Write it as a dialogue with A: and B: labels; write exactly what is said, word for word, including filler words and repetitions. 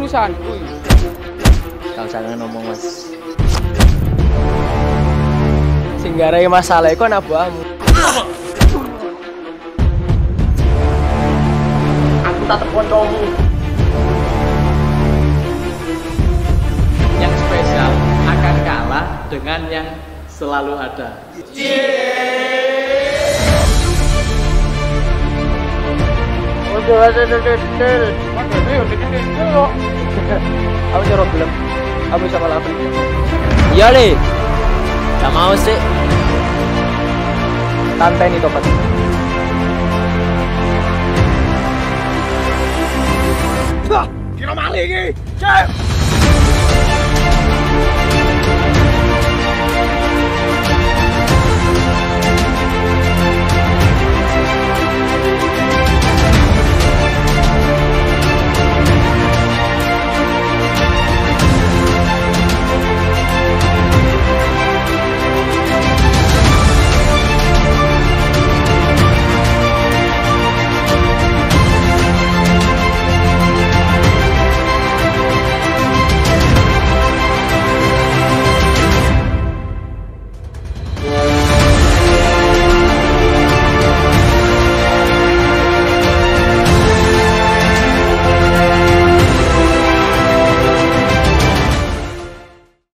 A: pisan.
B: Kau jangan ngomong mas. Singgarai masalah itu anak buahmu. Aku tak terkondomu. Yang spesial akan kalah dengan yang selalu ada. Aku nyuruh belum. Aku bisa malah apa? Iya deh. Gak mau sih. Santai nih topat.
C: Kira maling ini. Cek.